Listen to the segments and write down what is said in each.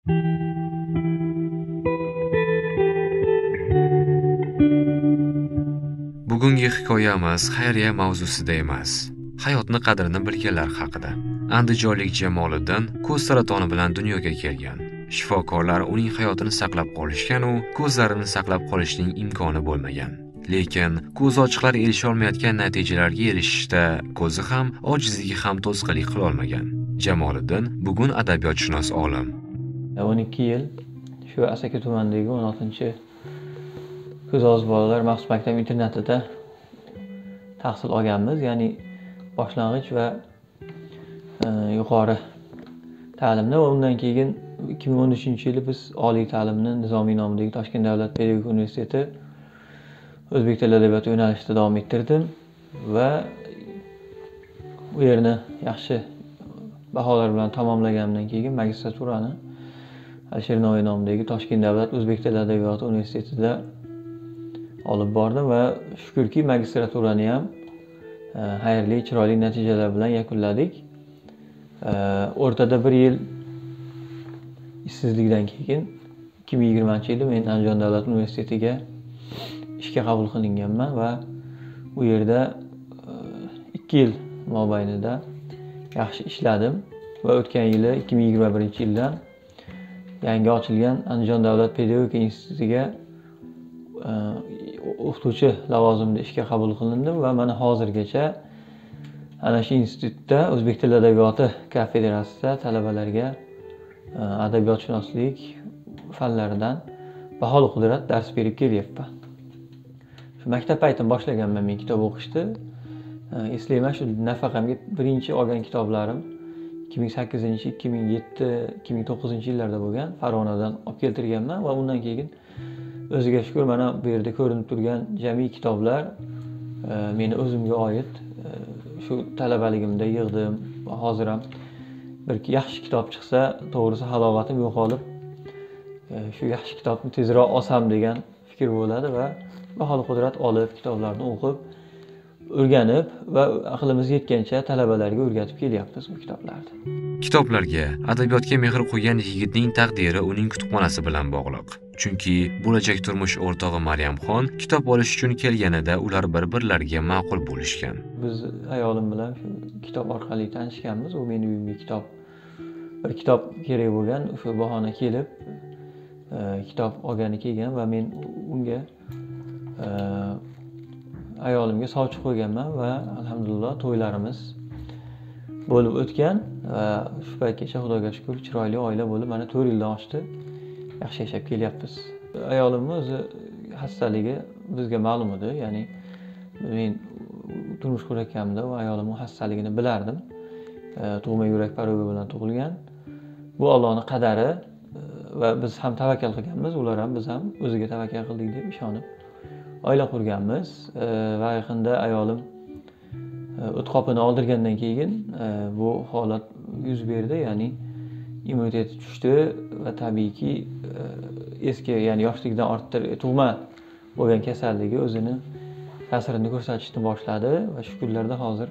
Bugungi hikoyamiz xayriya mavzusida emas, hayotni qadrini bilganlar haqida. Andijonlik Jamoliddin ko'z saratoni bilan dunyoga kelgan. Shifokorlar uning hayotini saqlab qolishgan u ko'zlarini saqlab qolishning imkoni bo'lmagan. Lekin ko'z ochiqlar erisha olmayotgan natijalarga erishishda ko'zi ham, ojizligi ham to'sqinlik qila olmagan. Jamoliddin bugun adabiyotshunos olim. 12 yil shu Asaka tumanidagi 16 ko'z ojiz bolalar maxsus maktab internatida tahsil olganmiz, ya'ni boshlang'ich va yuqori ta'limni va undan keyin 2013-yili biz oliy ta'limni Nizomiy nomidagi Toshkent davlat pedagogika universiteti o'zbek tili adabiyoti yo'nalishida davom ettirdim va u yerni yaxshi baholar bilan tamomlaganimdan keyin magistraturani Alisher Navoiy nomidagi Toshkent davlat o'zbek tili adabiyoti universitetida olib bordim va shukrki magistraturani ham xayrli, chiroyli natijalar bilan yakunladik. O'rtada bir yil ishsizlikdan keyin 2020-yilda men Andijon davlat universitetiga ishga qabul qilinganman va u yerda 2 yil mobaynida yaxshi ishladim va o'tgan yili 2021-yildan yangi ochilgan Andijon davlat pedagogika institutiga o'qituvchi lavozimida ishga qabul qilindim va mana hozirgacha ana shu institutda o'zbek tili adabiyoti kafedrasida talabalarga adabiyotshunoslik fanlaridan baholi qudrat dars berib kelyapman. Shu maktab paytim boshlaganman men kitob o'qishni. Eslayman, shu nafaqamga birinchi olgan kitoblarim 2008, 2007, 2009 yillarda bo'lgan. Farg'onadan olib keltirganman va undan keyin o'ziga shukr mana bu yerda ko'rinib turgan jami kitoblar meni o'zimga oid. Shu talabaligimda yig'dim va hozir ham bir yaxshi kitob chiqsa, to'g'risi halovatim yo'qolib, shu yaxshi kitobni tezroq olsam degan fikr bo'ladi va baholi qudrat olib kitoblarni o'qib, o'rganib va aqlimiz yetgancha talabalarga o'rgatib kelyapmiz bu kitoblarni. Kitoblarga, adabiyotga mehr qo'ygan yigitning taqdiri uning kutubxonasi bilan bog'liq. Chunki bo'lajak turmush o'rtog'i Maryamxon kitob olish uchun kelganida ular bir-birlariga ma'qul bo'lishgan. Biz ayolim bilan shu kitob orqali tanishganmiz. U meni uyimga bir kitob kerak bo'lgan, o'sha bahona kelib kitob olgani kelgan va men unga ayolimga sovchi qo'yganman va alhamdulillah to'ylarimiz bo'lib o'tgan va shu paytgacha Xudoga shukr chiroyli oila bo'lib mana 4 yildan oshdi. Yaxshi yashab kelyapmiz. Ayolimning o'zi xastaligi bizga ma'lum edi, ya'ni men turmush qurayotganimda va ayolimning xastaligini bilardim. Tug'ma yurak parogi bilan tug'ilgan. Bu Allohning qadari va biz ham tavakkal qilganmiz, ular ham biz ham o'ziga tavakkal qildik deb ishonib oila qurganmiz va yaqinda ayolim o't qopini oldirgandan keyin bu holat yuz berdi, ya'ni immuniteti tushdi va tabiiyki eski, ya'ni yoshlikdan orttir tug'ma bo'lgan kasalligi o'zini ta'sirini ko'rsatishni boshladi va shukrlarda hozir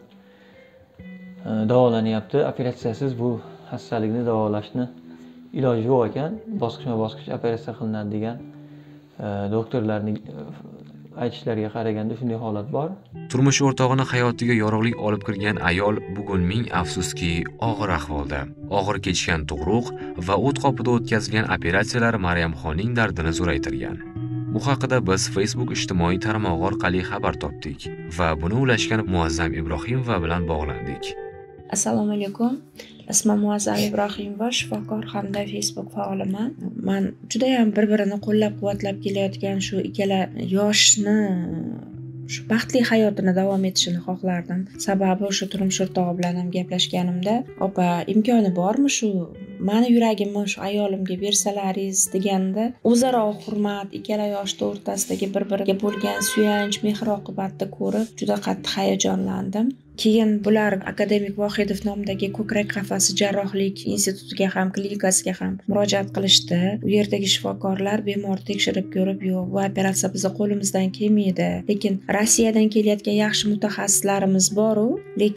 davolanyapti. Operatsiyasiz bu xastalikni davolashni iloji yo'q ekan, bosqichma-bosqich operatsiya qilinadi degan doktorlarning aytishlariga qaraganda shunday holat bor. Turmush o'rtog'ini hayotiga yorug'lik olib kirgan ayol bugun ming afsuski og'ir ahvolda. Og'ir kechgan tug'ruq va o't qopida o'tkazilgan operatsiyalar Maryamxonning dardini zo'raytirgan. Bu haqida biz Facebook ijtimoiy tarmog'i orqali xabar topdik va buni ulashgan Muazzam Ibrohimova bilan bog'landik. Assalomu alaykum. Ismim Muazzam Ibrohimova, shifokor hamda Facebook faoliman. Men juda ham bir-birini qo'llab-quvvatlab kelayotgan shu ikkala yoshni shu baxtli hayotini davom etishini xohlardim. Sababi o'sha turmush o'rtog'i bilan ham gaplashganimda, "Opa, imkoni bormi shu meni yuragimni shu ayolimga bersalaringiz" deganda, o'zaro hurmat, ikkala yoshning o'rtasidagi bir-biriga bo'lgan suyanch, mehr oqibatida ko'rib juda qattiq hayajonlandim. Keyin bular akademik Vohidov nomidagi ko'krak qafasi jarrohlik institutiga ham, klinikasiga ham murojaat qilishdi. U yerdagi shifokorlar bemorni tekshirib ko'rib, "Yo'q, bu operatsiya bizning qo'limizdan kelmaydi. Lekin Rossiyadan kelayotgan yaxshi mutaxassislarimiz bor-u, lekin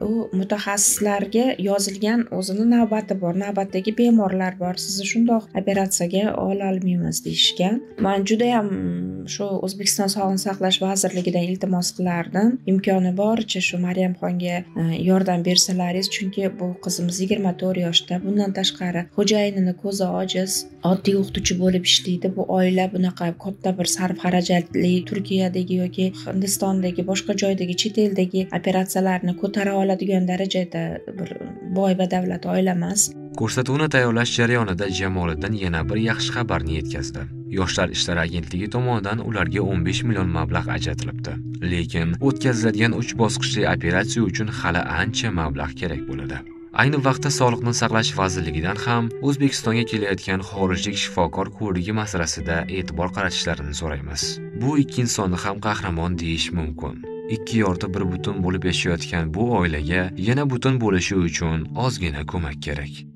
u mutaxassislarga yozilgan o'zini navbati bor, navbatdagi bemorlar bor, sizni shundoq operatsiyaga ola olmaymiz deyishgan. Men juda ham shu O'zbekiston Sog'liqni saqlash vazirligidan iltimos qilardim, imkoni boricha shu Maryamxonga yordam bersalaringiz, chunki bu qizimiz 24 yoshda, bundan tashqari xo'jayinini ko'zi ojiz, oddiy o'qituvchi bo'lib ishlaydi. Bu oila bunaqa katta bir sarf xarajatli Turkiyadagi yoki Hindistondagi boshqa joydagi chet eldagi operatsiyalarni ko'tara oladigan darajada bir boy badavlat oila emas. Ko'rsatuvni tayyorlash jarayonida Jamoliddin yana bir yaxshi xabarni yetkazdi. Yoshlar ishlari agentligi tomonidan ularga 15 million mablag' ajratilibdi. Lekin o'tkaziladigan 3 bosqichli operatsiya uchun hali ancha mablag' kerak bo'ladi. Ayni vaqtda Sog'liqni saqlash vazirligidan ham O'zbekistonga kelayotgan xorijlik shifokor ko'rigi masalasida e'tibor qaratishlarini so'raymiz. Bu ikki insonni ham qahramon deyish mumkin. Ikki yorti bir butun bo'lib yashayotgan bu oilaga yana butun bo'lishi uchun ozgina ko'mak kerak.